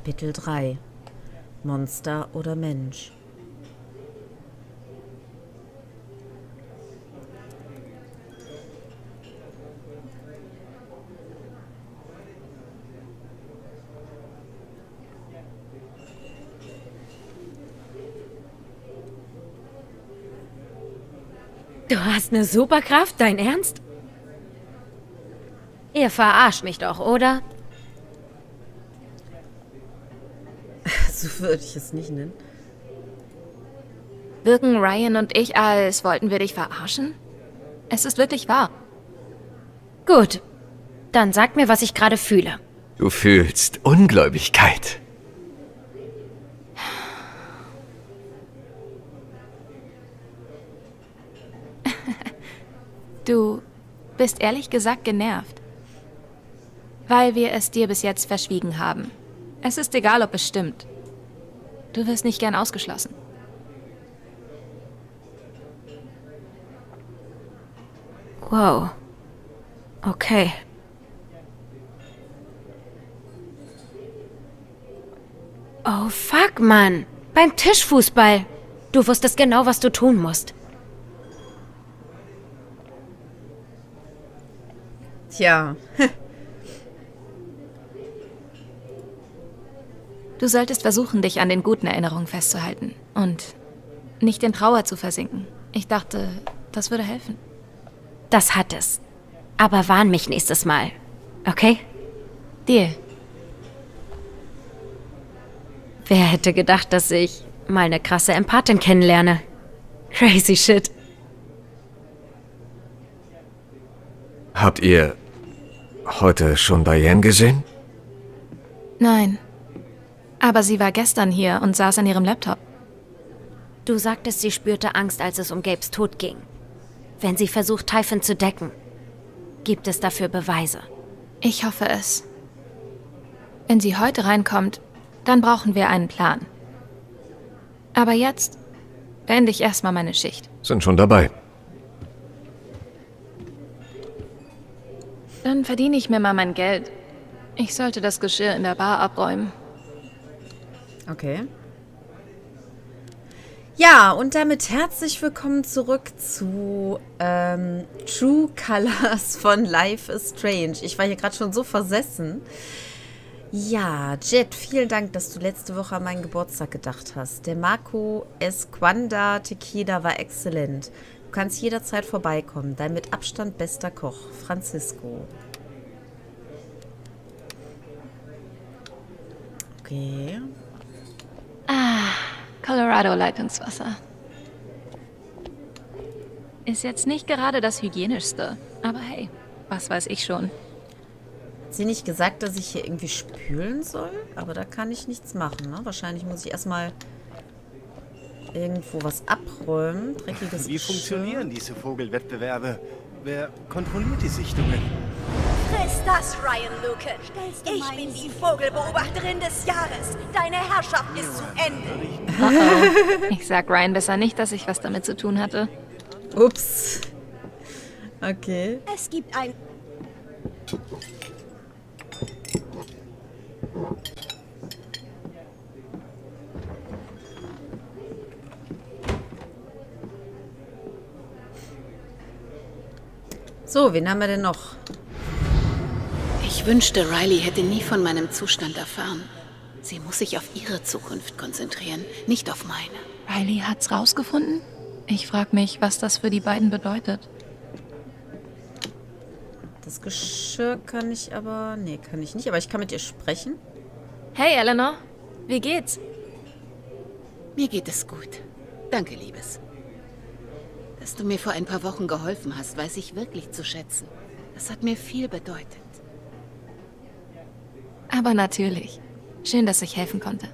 Kapitel 3: Monster oder Mensch? Du hast eine Superkraft? Dein Ernst? Ihr verarscht mich doch, oder? So würde ich es nicht nennen. Wirken Ryan und ich, als wollten wir dich verarschen? Es ist wirklich wahr. Gut. Dann sag mir, was ich gerade fühle. Du fühlst Ungläubigkeit. Du bist ehrlich gesagt genervt. Weil wir es dir bis jetzt verschwiegen haben. Es ist egal, ob es stimmt. Du wirst nicht gern ausgeschlossen. Wow. Okay. Oh, fuck, Mann. Beim Tischfußball. Du wusstest genau, was du tun musst. Tja. Du solltest versuchen, dich an den guten Erinnerungen festzuhalten. Und nicht in Trauer zu versinken. Ich dachte, das würde helfen. Das hat es. Aber warn mich nächstes Mal. Okay? Deal. Wer hätte gedacht, dass ich mal eine krasse Empathin kennenlerne? Crazy shit. Habt ihr heute schon Diane gesehen? Nein. Aber sie war gestern hier und saß an ihrem Laptop. Du sagtest, sie spürte Angst, als es um Gabes Tod ging. Wenn sie versucht, Typhon zu decken, gibt es dafür Beweise. Ich hoffe es. Wenn sie heute reinkommt, dann brauchen wir einen Plan. Aber jetzt beende ich erstmal meine Schicht. Sind schon dabei. Dann verdiene ich mir mal mein Geld. Ich sollte das Geschirr in der Bar abräumen. Okay. Ja, und damit herzlich willkommen zurück zu True Colors von Life is Strange. Ich war hier gerade schon so versessen. Ja, Jet, vielen Dank, dass du letzte Woche an meinen Geburtstag gedacht hast. Der Marco Esquanda Tequila war exzellent. Du kannst jederzeit vorbeikommen. Dein mit Abstand bester Koch, Francisco. Okay. Colorado-Leitungswasser. Ist jetzt nicht gerade das hygienischste, aber hey, was weiß ich schon. Hat sie nicht gesagt, dass ich hier irgendwie spülen soll? Aber da kann ich nichts machen, ne? Wahrscheinlich muss ich erstmal irgendwo was abräumen. Dreckiges Wie Geschirr. funktionieren diese Vogelwettbewerbe? Wer kontrolliert die Sichtungen? Friss das, Ryan Lucan. Ich bin die Vogelbeobachterin des Jahres. Deine Herrschaft ist zu Ende. Ich sag Ryan besser nicht, dass ich was damit zu tun hatte. Ups. Okay. Es gibt ein... So, wen haben wir denn noch? Ich wünschte, Riley hätte nie von meinem Zustand erfahren. Sie muss sich auf ihre Zukunft konzentrieren, nicht auf meine. Riley hat's rausgefunden? Ich frag mich, was das für die beiden bedeutet. Das Geschirr kann ich aber... Nee, kann ich nicht. Aber ich kann mit ihr sprechen. Hey, Eleanor. Wie geht's? Mir geht es gut. Danke, Liebes. Dass du mir vor ein paar Wochen geholfen hast, weiß ich wirklich zu schätzen. Das hat mir viel bedeutet. Aber natürlich. Schön, dass ich helfen konnte.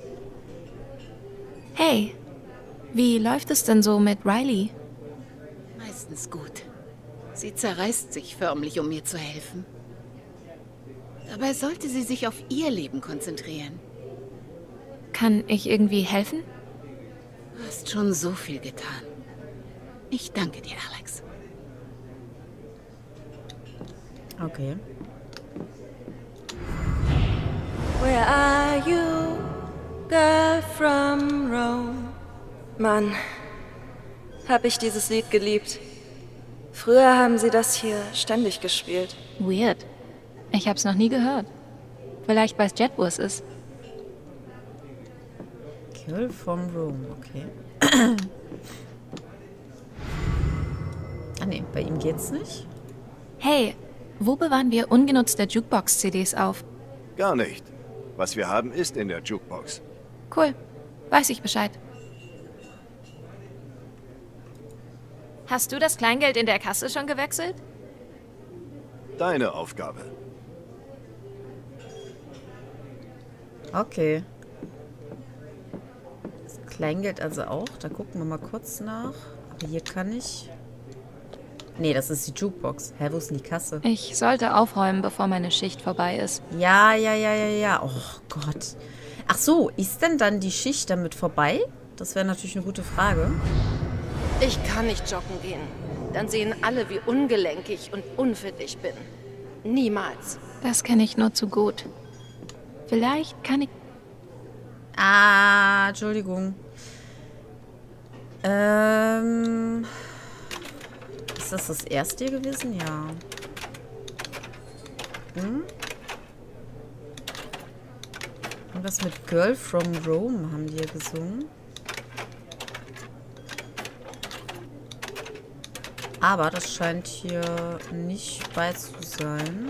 Hey, wie läuft es denn so mit Riley? Meistens gut. Sie zerreißt sich förmlich, um mir zu helfen. Dabei sollte sie sich auf ihr Leben konzentrieren. Kann ich irgendwie helfen? Du hast schon so viel getan. Ich danke dir, Alex. Okay. Where are you, girl from Rome? Mann, hab ich dieses Lied geliebt. Früher haben sie das hier ständig gespielt. Weird. Ich hab's noch nie gehört. Vielleicht weiß Jet, wo es ist. Girl from Rome, okay. Ah ne, bei ihm geht's nicht. Hey, wo bewahren wir ungenutzte Jukebox-CDs auf? Gar nicht. Was wir haben, ist in der Jukebox. Cool. Weiß ich Bescheid. Hast du das Kleingeld in der Kasse schon gewechselt? Deine Aufgabe. Okay. Das Kleingeld also auch. Da gucken wir mal kurz nach. Aber hier kann ich... Nee, das ist die Jukebox. Hä, wo ist denn die Kasse? Ich sollte aufräumen, bevor meine Schicht vorbei ist. Ja. Oh Gott. Ach so, ist denn dann die Schicht damit vorbei? Das wäre natürlich eine gute Frage. Ich kann nicht joggen gehen. Dann sehen alle, wie ungelenkig und unfit ich bin. Niemals. Das kenne ich nur zu gut. Vielleicht kann ich... Ah, Entschuldigung. Ist das erste hier gewesen? Ja. Irgendwas mit Girl from Rome haben die hier gesungen. Aber das scheint hier nicht bei zu sein.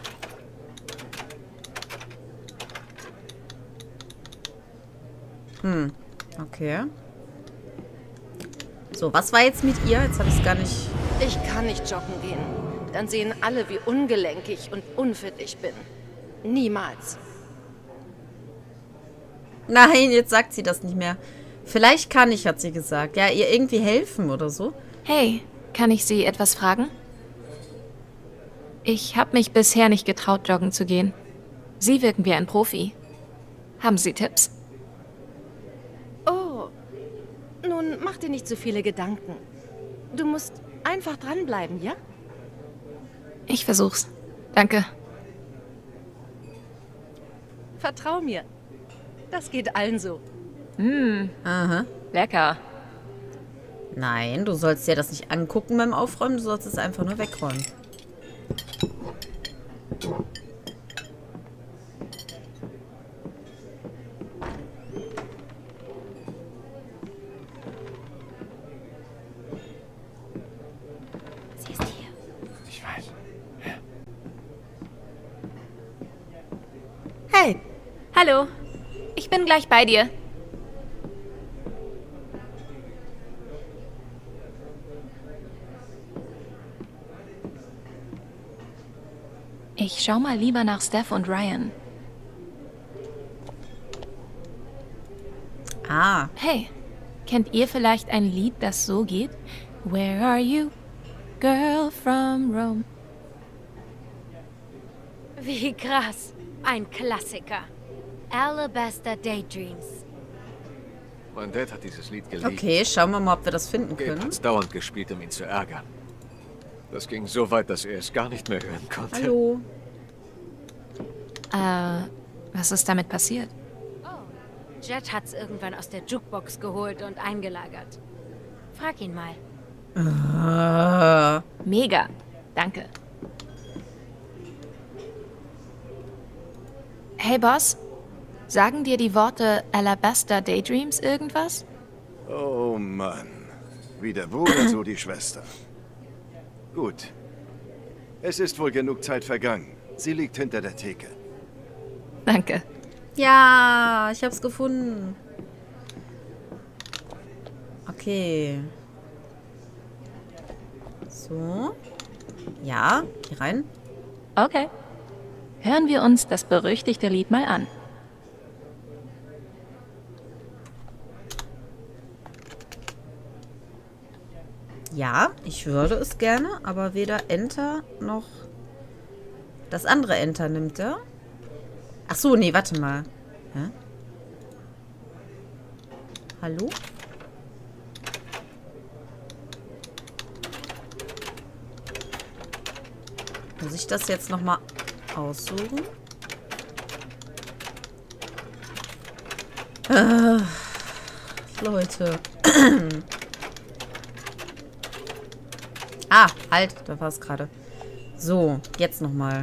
Okay. So, was war jetzt mit ihr? Jetzt habe ich es gar nicht... Ich kann nicht joggen gehen. Dann sehen alle, wie ungelenkig und unfit ich bin. Niemals. Nein, jetzt sagt sie das nicht mehr. Vielleicht kann ich, hat sie gesagt. Ja, ihr irgendwie helfen oder so. Hey, kann ich Sie etwas fragen? Ich habe mich bisher nicht getraut, joggen zu gehen. Sie wirken wie ein Profi. Haben Sie Tipps? Oh, nun mach dir nicht so viele Gedanken. Du musst einfach dranbleiben, ja? Ich versuch's. Danke. Vertrau mir. Das geht allen so. Aha. Lecker. Nein, du sollst dir das nicht angucken beim Aufräumen, du sollst es einfach nur wegräumen. Sie ist hier. Ich weiß. Hey. Hallo. Ich bin gleich bei dir. Ich schau mal lieber nach Steph und Ryan. Ah. Hey, kennt ihr vielleicht ein Lied, das so geht? Where are you, girl from Rome? Wie krass. Ein Klassiker. Alabaster Daydreams. Mein Dad hat dieses Lied geliebt. Okay, schauen wir mal, ob wir das finden Gabe können. hat's dauernd gespielt, um ihn zu ärgern. Das ging so weit, dass er es gar nicht mehr hören konnte. Hallo. Was ist damit passiert? Jet hat's irgendwann aus der Jukebox geholt und eingelagert. Frag ihn mal. Mega. Danke. Hey Boss, sagen dir die Worte Alabaster Daydreams irgendwas? Oh Mann. Wie der Bruder, so die Schwester. Gut. Es ist wohl genug Zeit vergangen. Sie liegt hinter der Theke. Danke. Ja, ich hab's gefunden. Okay. So. Ja, hier rein. Okay. Hören wir uns das berüchtigte Lied mal an. Ja, ich würde es gerne, aber weder Enter noch das andere Enter nimmt er. Ach so, nee, warte mal. Hä? Hallo? Muss ich das jetzt nochmal aussuchen? Leute. Ah, halt, da war es gerade. So, jetzt nochmal.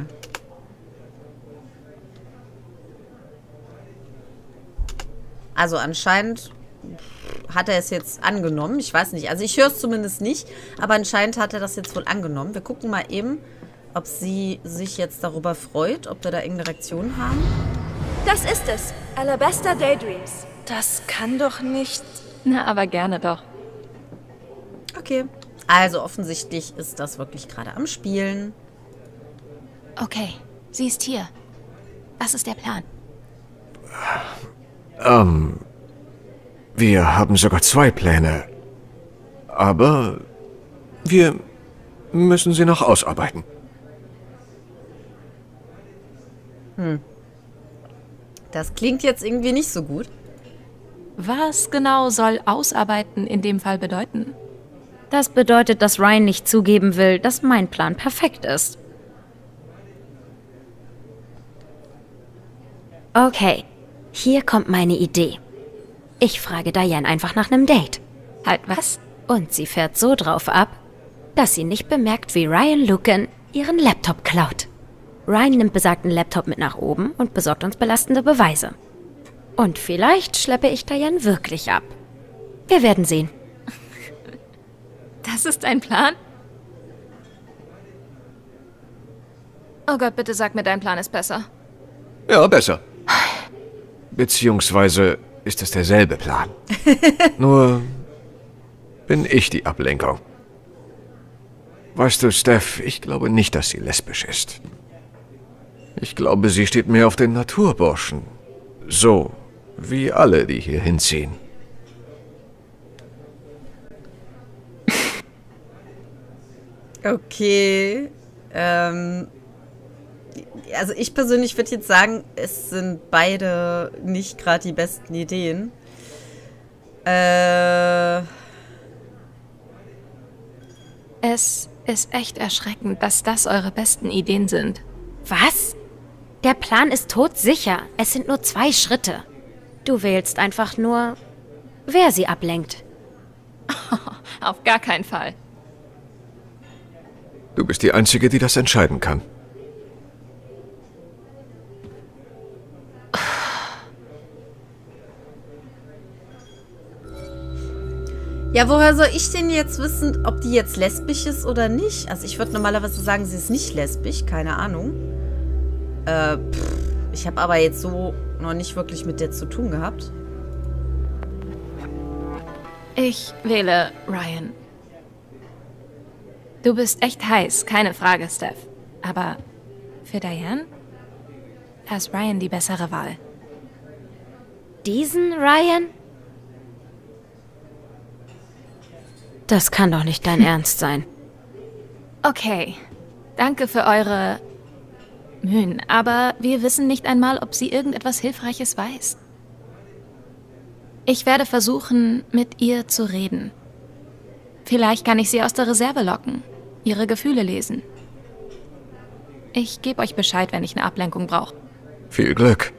Also anscheinend hat er es jetzt angenommen. Ich weiß nicht. Also ich höre es zumindest nicht. Aber anscheinend hat er das jetzt wohl angenommen. Wir gucken mal eben, ob sie sich jetzt darüber freut. Ob wir da irgendeine Reaktion haben. Das ist es. Alabaster Daydreams. Das kann doch nicht... Na, aber gerne doch. Okay. Also offensichtlich ist das wirklich gerade am Spielen. Okay, sie ist hier. Was ist der Plan? Wir haben sogar 2 Pläne. Aber wir müssen sie noch ausarbeiten. Das klingt jetzt irgendwie nicht so gut. Was genau soll ausarbeiten in dem Fall bedeuten? Das bedeutet, dass Ryan nicht zugeben will, dass mein Plan perfekt ist. Okay, hier kommt meine Idee. Ich frage Diane einfach nach einem Date. Halt was? Und sie fährt so drauf ab, dass sie nicht bemerkt, wie Ryan Lucan ihren Laptop klaut. Ryan nimmt besagten Laptop mit nach oben und besorgt uns belastende Beweise. Und vielleicht schleppe ich Diane wirklich ab. Wir werden sehen. Das ist ein Plan? Oh Gott, bitte sag mir, dein Plan ist besser. Ja, besser. Beziehungsweise ist es derselbe Plan. Nur bin ich die Ablenkung. Weißt du, Steph, ich glaube nicht, dass sie lesbisch ist. Ich glaube, sie steht mehr auf den Naturburschen. So, wie alle, die hier hinziehen. Okay. Also ich persönlich würde jetzt sagen, es sind beide nicht gerade die besten Ideen. Es ist echt erschreckend, dass das eure besten Ideen sind. Was? Der Plan ist todsicher. Es sind nur 2 Schritte. Du wählst einfach nur, wer sie ablenkt. Auf gar keinen Fall. Du bist die Einzige, die das entscheiden kann. Ja, woher soll ich denn jetzt wissen, ob die jetzt lesbisch ist oder nicht? Also ich würde normalerweise sagen, sie ist nicht lesbisch, keine Ahnung. Ich habe aber jetzt so noch nicht wirklich mit der zu tun gehabt. Ich wähle Ryan. Du bist echt heiß, keine Frage, Steph. Aber für Diane? Da ist Ryan die bessere Wahl. Diesen Ryan? Das kann doch nicht dein Ernst sein. Okay, danke für eure Mühen, aber wir wissen nicht einmal, ob sie irgendetwas Hilfreiches weiß. Ich werde versuchen, mit ihr zu reden. Vielleicht kann ich sie aus der Reserve locken, ihre Gefühle lesen. Ich gebe euch Bescheid, wenn ich eine Ablenkung brauche. Viel Glück.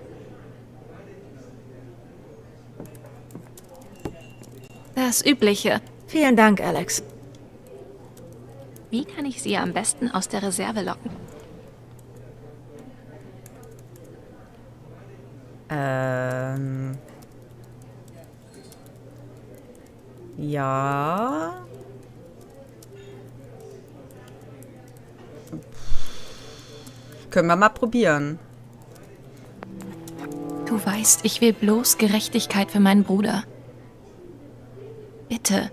Das Übliche. Vielen Dank, Alex. Wie kann ich sie am besten aus der Reserve locken? Ja. Können wir mal probieren. Du weißt, ich will bloß Gerechtigkeit für meinen Bruder. Bitte.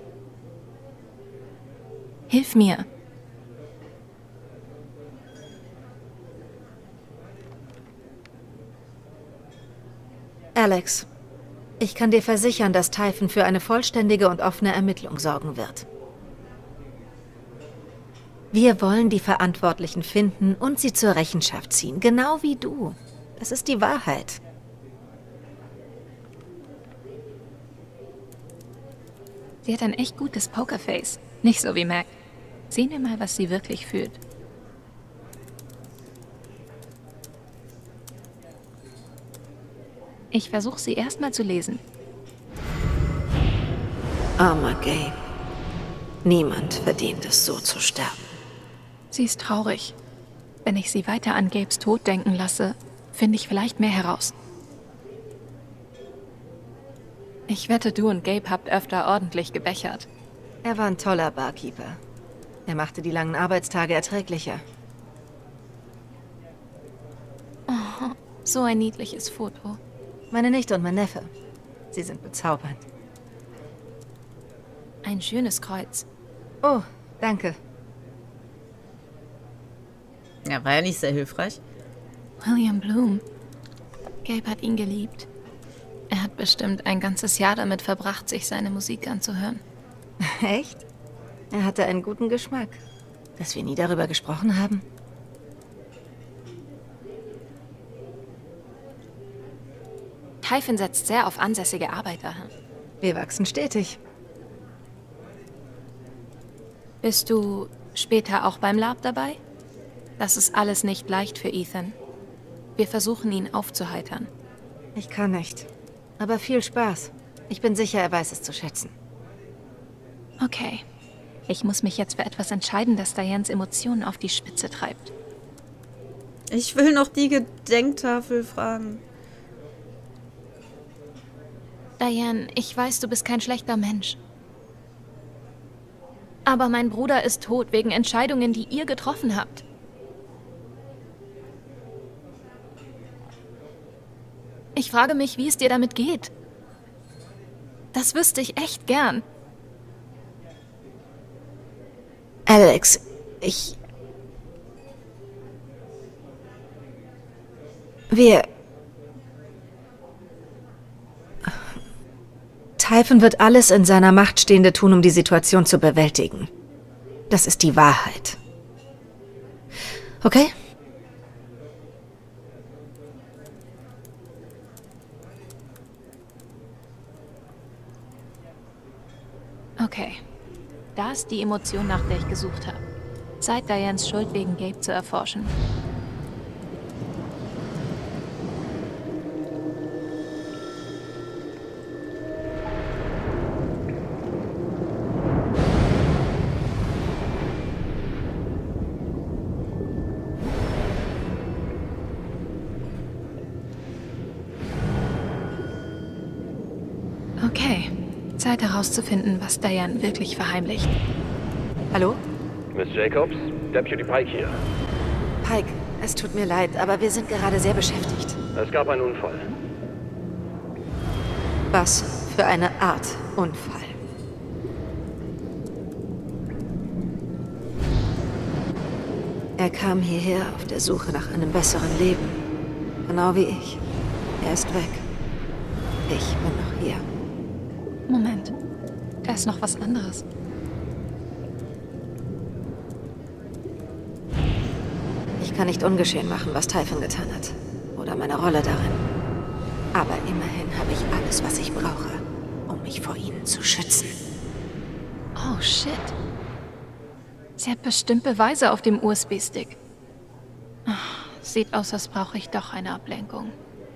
Hilf mir. Alex, ich kann dir versichern, dass Typhon für eine vollständige und offene Ermittlung sorgen wird. Wir wollen die Verantwortlichen finden und sie zur Rechenschaft ziehen, genau wie du. Das ist die Wahrheit. Sie hat ein echt gutes Pokerface. Nicht so wie Mac. Sehen wir mal, was sie wirklich fühlt. Ich versuche sie erstmal zu lesen. Armer Gabe. Niemand verdient es, so zu sterben. Sie ist traurig. Wenn ich sie weiter an Gabes Tod denken lasse, finde ich vielleicht mehr heraus. Ich wette, du und Gabe habt öfter ordentlich gebechert. Er war ein toller Barkeeper. Er machte die langen Arbeitstage erträglicher. Oh, so ein niedliches Foto. Meine Nichte und mein Neffe. Sie sind bezaubernd. Ein schönes Kreuz. Oh, danke. Ja, war ja nicht sehr hilfreich. William Bloom. Gabe hat ihn geliebt. Er hat bestimmt ein ganzes Jahr damit verbracht, sich seine Musik anzuhören. Echt? Er hatte einen guten Geschmack. Dass wir nie darüber gesprochen haben? Typhon setzt sehr auf ansässige Arbeiter. Wir wachsen stetig. Bist du später auch beim Lab dabei? Das ist alles nicht leicht für Ethan. Wir versuchen, ihn aufzuheitern. Ich kann nicht. Aber viel Spaß. Ich bin sicher, er weiß es zu schätzen. Okay. Ich muss mich jetzt für etwas entscheiden, das Dianes Emotionen auf die Spitze treibt. Ich will noch die Gedenktafel fragen. Diane, ich weiß, du bist kein schlechter Mensch. Aber mein Bruder ist tot wegen Entscheidungen, die ihr getroffen habt. Ich frage mich, wie es dir damit geht. Das wüsste ich echt gern. Alex, Typhon wird alles in seiner Macht Stehende tun, um die Situation zu bewältigen. Das ist die Wahrheit. Okay? Okay. Da ist die Emotion, nach der ich gesucht habe. Zeit, Dianes Schuld wegen Gabe zu erforschen. Okay. Zeit herauszufinden, was Diane wirklich verheimlicht. Hallo? Miss Jacobs, Deputy Pike hier. Pike, es tut mir leid, aber wir sind gerade sehr beschäftigt. Es gab einen Unfall. Was für eine Art Unfall? Er kam hierher auf der Suche nach einem besseren Leben. Genau wie ich. Er ist weg. Ich bin noch hier. Moment. Da ist noch was anderes. Ich kann nicht ungeschehen machen, was Typhon getan hat. Oder meine Rolle darin. Aber immerhin habe ich alles, was ich brauche, um mich vor ihnen zu schützen. Oh, shit. Sie hat bestimmt Beweise auf dem USB-Stick. Sieht aus, als brauche ich doch eine Ablenkung.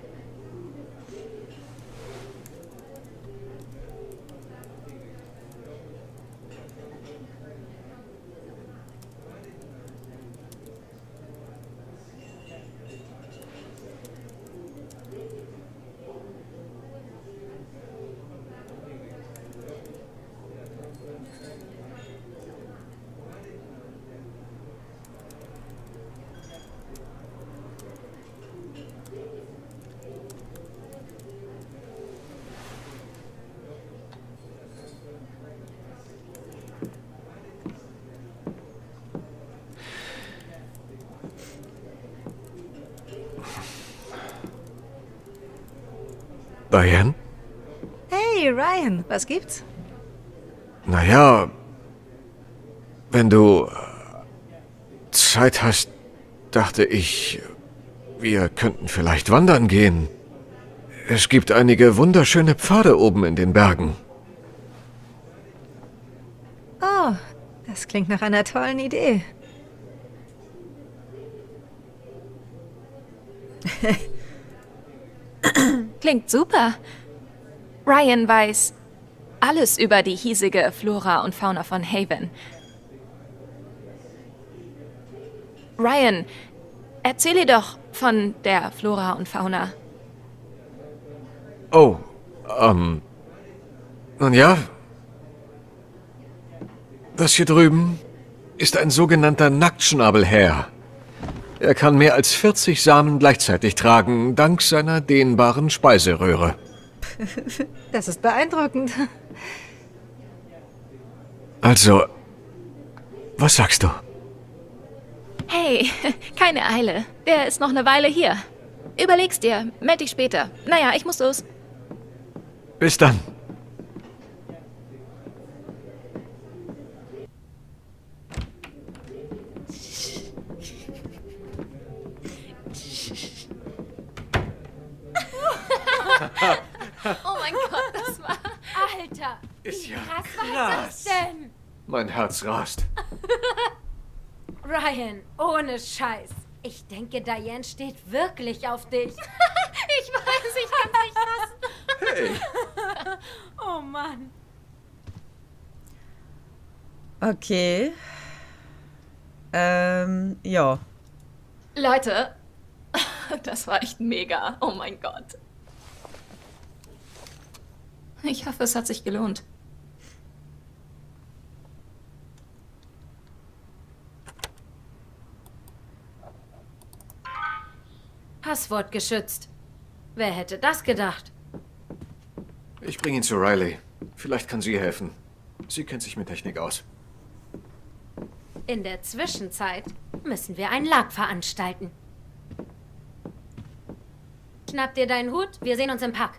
Diane? Hey, Ryan, was gibt's? Naja, wenn du Zeit hast, dachte ich, wir könnten vielleicht wandern gehen. Es gibt einige wunderschöne Pfade oben in den Bergen. Oh, das klingt nach einer tollen Idee. Klingt super. Ryan weiß alles über die hiesige Flora und Fauna von Haven. Ryan, erzähle doch von der Flora und Fauna. Oh, nun ja. Das hier drüben ist ein sogenannter Nacktschnabelhäher. Er kann mehr als 40 Samen gleichzeitig tragen, dank seiner dehnbaren Speiseröhre. Das ist beeindruckend. Also, was sagst du? Hey, keine Eile. Der ist noch eine Weile hier. Überleg's dir. Meld dich später. Naja, ich muss los. Bis dann. Oh mein Gott, das war... Alter, Ist ja krass war das krass. denn? Mein Herz rast. Ryan, ohne Scheiß. Ich denke, Diane steht wirklich auf dich. Ich weiß, ich kann nicht lassen. Hey. Oh Mann. Okay. Ja. Leute, das war echt mega. Oh mein Gott. Ich hoffe, es hat sich gelohnt. Passwort geschützt. Wer hätte das gedacht? Ich bringe ihn zu Riley. Vielleicht kann sie helfen. Sie kennt sich mit Technik aus. In der Zwischenzeit müssen wir ein Lag veranstalten. Schnapp dir deinen Hut, wir sehen uns im Park.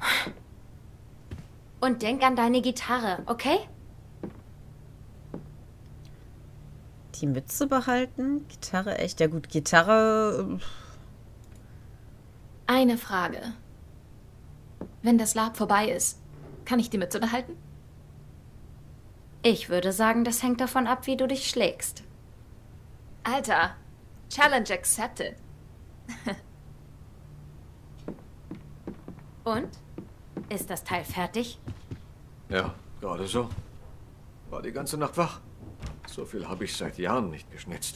Und denk an deine Gitarre, okay? Die Mütze behalten? Gitarre, echt? Ja gut, Gitarre... Eine Frage. Wenn das Lab vorbei ist, kann ich die Mütze behalten? Ich würde sagen, das hängt davon ab, wie du dich schlägst. Alter, Challenge accepted. Und? Ist das Teil fertig? Ja, gerade so. War die ganze Nacht wach. So viel habe ich seit Jahren nicht geschnitzt.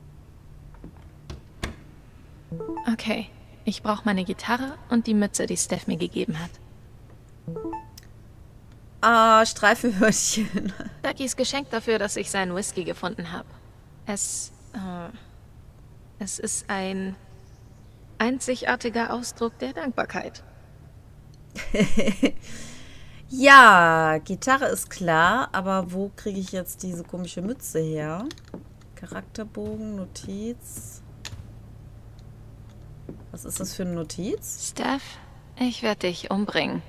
Okay, ich brauche meine Gitarre und die Mütze, die Steph mir gegeben hat. Ah, Streifenhörnchen. Duckys Geschenk dafür, dass ich seinen Whisky gefunden habe. Es ist ein einzigartiger Ausdruck der Dankbarkeit. Ja, Gitarre ist klar, aber wo kriege ich jetzt diese komische Mütze her? Charakterbogen, Notiz. Was ist das für eine Notiz? Steph, ich werde dich umbringen.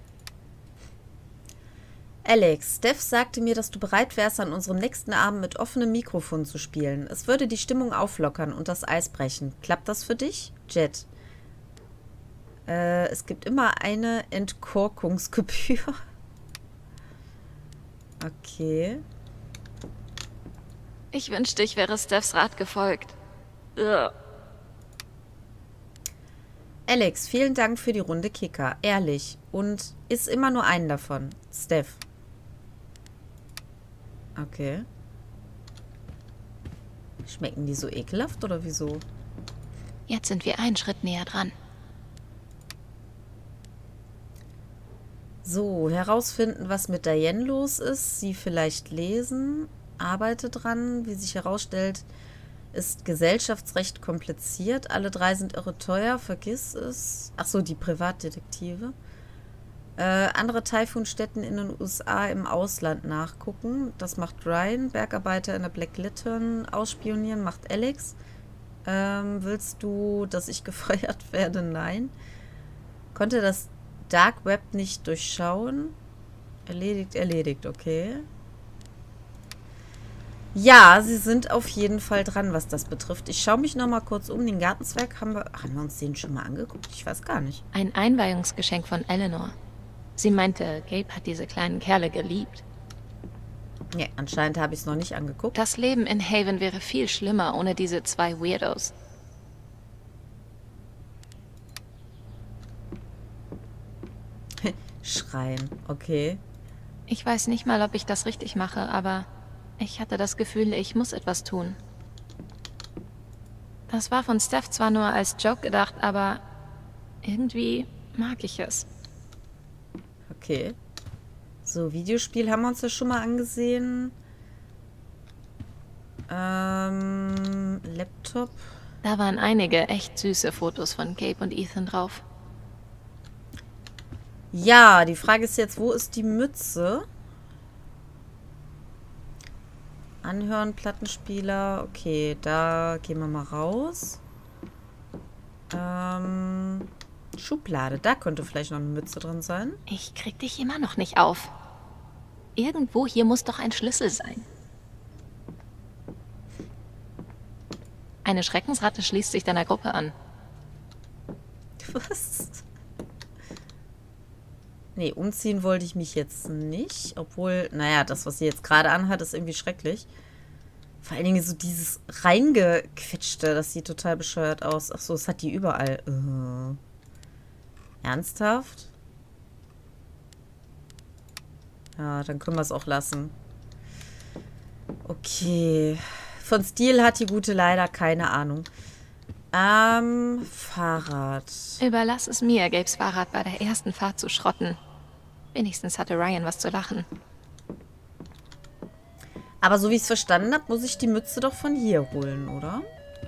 Alex, Steph sagte mir, dass du bereit wärst, an unserem nächsten Abend mit offenem Mikrofon zu spielen. Es würde die Stimmung auflockern und das Eis brechen. Klappt das für dich? Jet. Es gibt immer eine Entkorkungsgebühr. Okay. Ich wünschte, ich wäre Stephs Rat gefolgt. Ugh. Alex, vielen Dank für die Runde Kicker. Ehrlich. Und iss immer nur einen davon. Steph. Okay. Schmecken die so ekelhaft oder wieso? Jetzt sind wir einen Schritt näher dran. So, herausfinden, was mit Diane los ist. Sie vielleicht lesen. Arbeite dran. Wie sich herausstellt, ist Gesellschaftsrecht kompliziert. Alle 3 sind irre teuer. Vergiss es. Ach so, die Privatdetektive. Andere Typhoon-Städten in den USA im Ausland nachgucken. Das macht Ryan. Bergarbeiter in der Black Lantern ausspionieren macht Alex. Willst du, dass ich gefeuert werde? Nein. Konnte das Dark Web nicht durchschauen? Erledigt, okay. Ja, sie sind auf jeden Fall dran, was das betrifft. Ich schaue mich noch mal kurz um. Den Gartenzwerg, haben wir uns den schon mal angeguckt? Ich weiß gar nicht. Ein Einweihungsgeschenk von Eleanor. Sie meinte, Gabe hat diese kleinen Kerle geliebt. Ja, anscheinend habe ich es noch nicht angeguckt. Das Leben in Haven wäre viel schlimmer ohne diese 2 Weirdos. Schreien. Okay. Ich weiß nicht mal, ob ich das richtig mache, aber ich hatte das Gefühl, ich muss etwas tun. Das war von Steph zwar nur als Joke gedacht, aber irgendwie mag ich es. Okay. So, Videospiel haben wir uns ja schon mal angesehen. Laptop. Da waren einige echt süße Fotos von Gabe und Ethan drauf. Ja, die Frage ist jetzt, wo ist die Mütze? Anhören, Plattenspieler. Okay, da gehen wir mal raus. Schublade, da könnte vielleicht noch eine Mütze drin sein. Ich krieg dich immer noch nicht auf. Irgendwo hier muss doch ein Schlüssel sein. Eine Schreckensratte schließt sich deiner Gruppe an. Was? Nee, umziehen wollte ich mich jetzt nicht. Obwohl, naja, das, was sie jetzt gerade anhat, ist irgendwie schrecklich. Vor allen Dingen so dieses Reingequetschte, das sieht total bescheuert aus. Ach so, das hat die überall. Ernsthaft? Ja, dann können wir es auch lassen. Okay. Von Stil hat die Gute leider keine Ahnung. Fahrrad. Überlass es mir, Gabes Fahrrad bei der ersten Fahrt zu schrotten. Wenigstens hatte Ryan was zu lachen. Aber so wie ich es verstanden habe, muss ich die Mütze doch von hier holen, oder?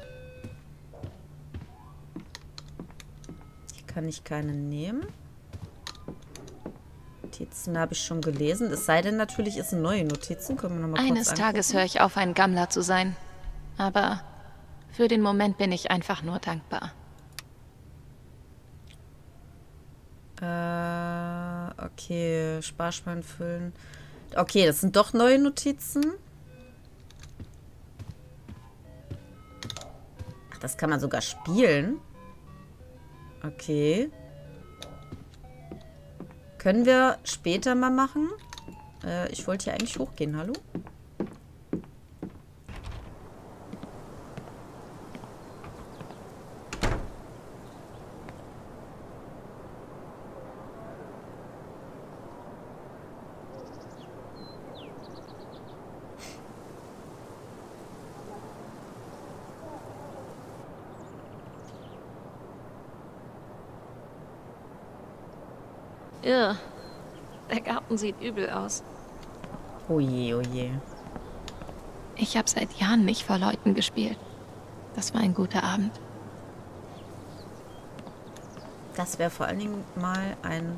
Hier kann ich keine nehmen. Notizen habe ich schon gelesen. Es sei denn natürlich, es sind neue Notizen. Können wir noch mal kurz Eines Tages höre ich auf, ein Gammler zu sein. Aber für den Moment bin ich einfach nur dankbar. Okay, Sparschwein füllen. Okay, das sind doch neue Notizen. Ach, das kann man sogar spielen. Okay. Können wir später mal machen? Ich wollte hier eigentlich hochgehen, hallo? Irr. Der Garten sieht übel aus. Oh je, oh je. Ich habe seit Jahren nicht vor Leuten gespielt. Das war ein guter Abend. Das wäre vor allen Dingen mal ein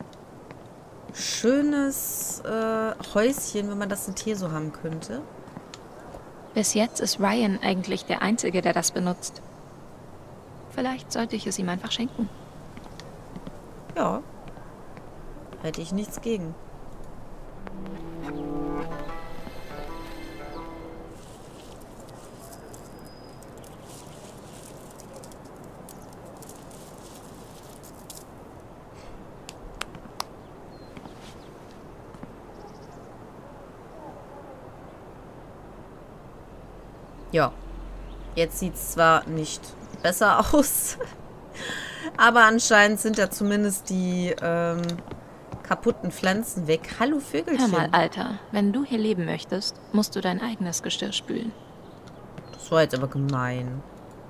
schönes Häuschen, wenn man das in Teso haben könnte. Bis jetzt ist Ryan eigentlich der Einzige, der das benutzt. Vielleicht sollte ich es ihm einfach schenken. Ja. Hätte ich nichts gegen. Ja. Jetzt sieht es zwar nicht besser aus, aber anscheinend sind ja zumindest die kaputten Pflanzen weg. Hallo Vögelchen. Hör mal, Alter. Wenn du hier leben möchtest, musst du dein eigenes Geschirr spülen. Das war jetzt aber gemein.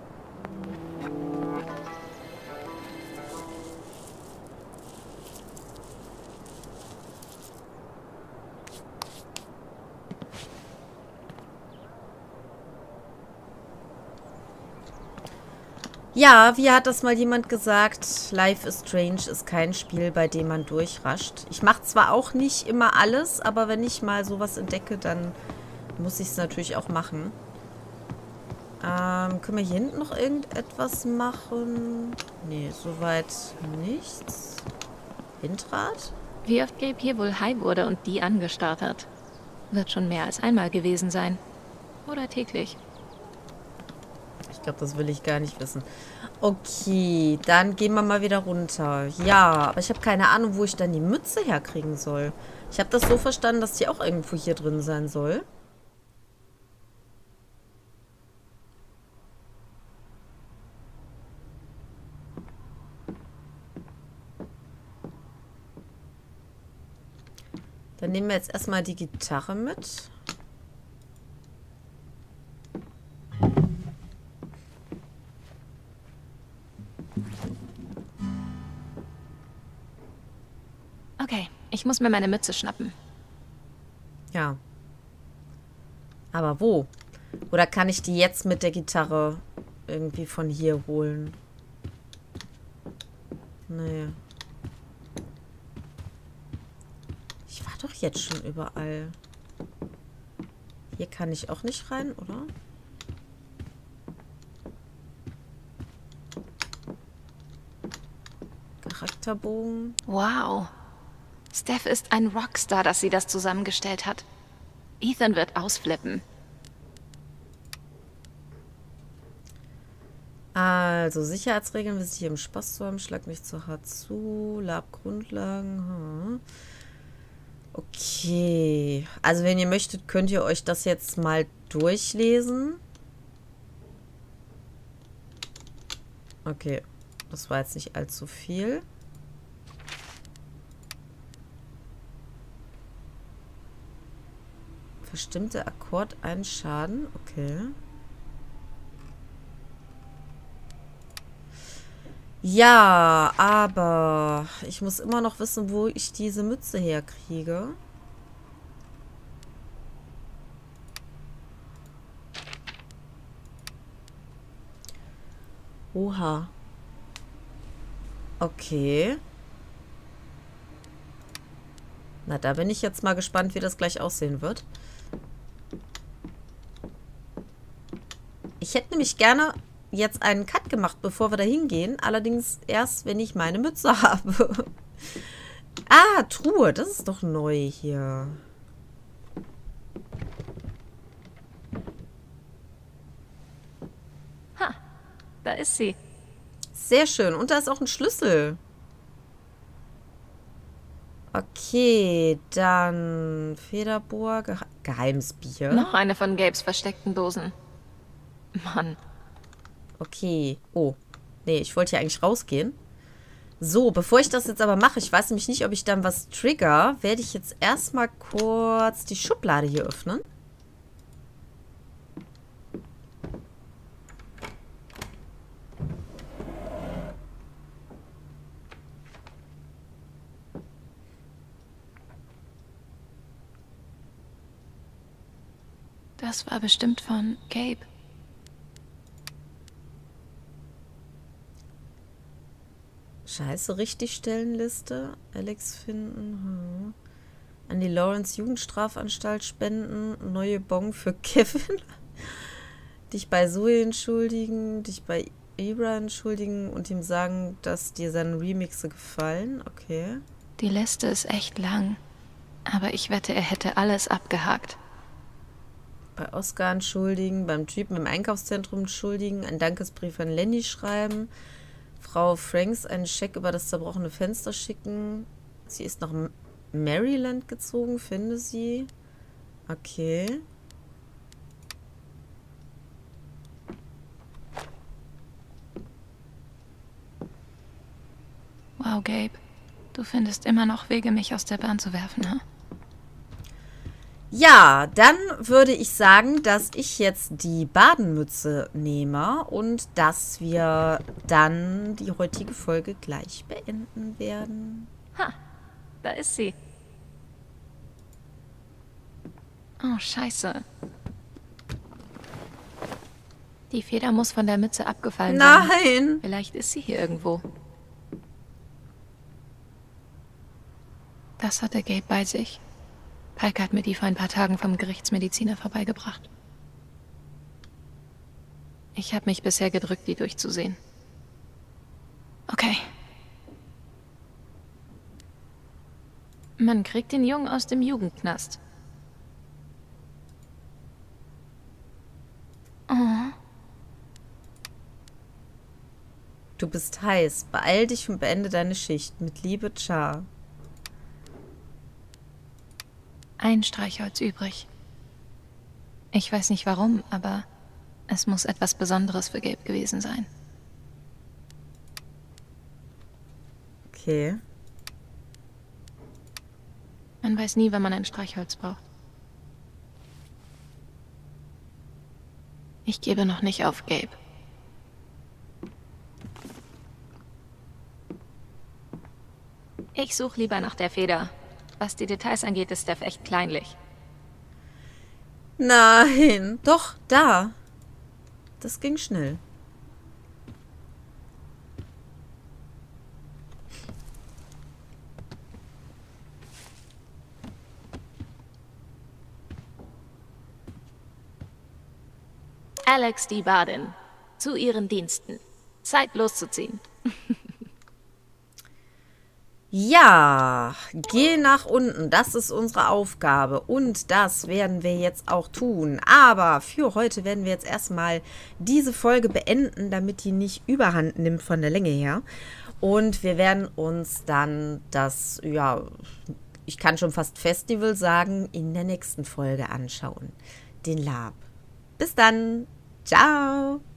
Ja, wie hat das mal jemand gesagt? Life is Strange ist kein Spiel, bei dem man durchrascht. Ich mache zwar auch nicht immer alles, aber wenn ich mal sowas entdecke, dann muss ich es natürlich auch machen. Können wir hier hinten noch irgendetwas machen? Nee, soweit nichts. Windrad? Wie oft Gabe hier wohl high wurde und die angestarrt hat? Wird schon mehr als einmal gewesen sein. Oder täglich. Ich glaube, das will ich gar nicht wissen. Okay, dann gehen wir mal wieder runter. Ja, aber ich habe keine Ahnung, wo ich dann die Mütze herkriegen soll. Ich habe das so verstanden, dass die auch irgendwo hier drin sein soll. Dann nehmen wir jetzt erstmal die Gitarre mit. Okay, ich muss mir meine Mütze schnappen. Ja. Aber wo? Oder kann ich die jetzt mit der Gitarre irgendwie von hier holen? Nee. Ich war doch jetzt schon überall. Hier kann ich auch nicht rein, oder? Charakterbogen. Wow. Steph ist ein Rockstar, dass sie das zusammengestellt hat. Ethan wird ausflippen. Also, Sicherheitsregeln, wir sind hier im Spaß zu haben. Schlag nicht zu hart zu. Lab-Grundlagen. Okay. Also, wenn ihr möchtet, könnt ihr euch das jetzt mal durchlesen. Okay. Das war jetzt nicht allzu viel. Verstimmter Akkord, ein Schaden. Okay. Ja, aber ich muss immer noch wissen, wo ich diese Mütze herkriege. Oha. Okay. Na, da bin ich jetzt mal gespannt, wie das gleich aussehen wird. Ich hätte nämlich gerne jetzt einen Cut gemacht, bevor wir da hingehen. Allerdings erst, wenn ich meine Mütze habe. Ah, Truhe. Das ist doch neu hier. Ha, da ist sie. Sehr schön. Und da ist auch ein Schlüssel. Okay, dann Federbohr, geheimes Bier. Noch eine von Gabes versteckten Dosen. Mann. Okay. Oh. Nee, ich wollte ja eigentlich rausgehen. So, bevor ich das jetzt aber mache, ich weiß nämlich nicht, ob ich dann was trigger, werde ich jetzt erstmal kurz die Schublade hier öffnen. Das war bestimmt von Gabe. Scheiße, Richtigstellenliste. Alex finden. An die Lawrence Jugendstrafanstalt spenden. Neue Bon für Kevin. Dich bei Zoe entschuldigen. Dich bei Ibra entschuldigen und ihm sagen, dass dir seine Remixe gefallen. Okay. Die Liste ist echt lang. Aber ich wette, er hätte alles abgehakt. Bei Oscar entschuldigen. Beim Typen im Einkaufszentrum entschuldigen. Einen Dankesbrief an Lenny schreiben. Frau Franks einen Scheck über das zerbrochene Fenster schicken. Sie ist nach Maryland gezogen, finde sie. Okay. Wow, Gabe. Du findest immer noch Wege, mich aus der Bahn zu werfen, ha? Ja, dann würde ich sagen, dass ich jetzt die Badenmütze nehme und dass wir dann die heutige Folge gleich beenden werden. Ha, da ist sie. Oh, scheiße. Die Feder muss von der Mütze abgefallen sein. Nein! Vielleicht ist sie hier irgendwo. Das hatte Gabe bei sich. Pike hat mir die vor ein paar Tagen vom Gerichtsmediziner vorbeigebracht. Ich habe mich bisher gedrückt, die durchzusehen. Okay. Man kriegt den Jungen aus dem Jugendknast. Oh. Du bist heiß. Beeil dich und beende deine Schicht. Mit Liebe, Char. Ein Streichholz übrig. Ich weiß nicht warum, aber es muss etwas Besonderes für Gabe gewesen sein. Okay. Man weiß nie, wann man ein Streichholz braucht. Ich gebe noch nicht auf, Gabe. Ich suche lieber nach der Feder. Was die Details angeht, ist Steph echt kleinlich. Nein, doch, da. Das ging schnell. Alex D. Bardin. Zu Ihren Diensten. Zeit loszuziehen. Ja, geh nach unten. Das ist unsere Aufgabe. Und das werden wir jetzt auch tun. Aber für heute werden wir jetzt erstmal diese Folge beenden, damit die nicht überhand nimmt von der Länge her. Und wir werden uns dann das, ja, ich kann schon fast Festival sagen, in der nächsten Folge anschauen. Den Lab. Bis dann. Ciao.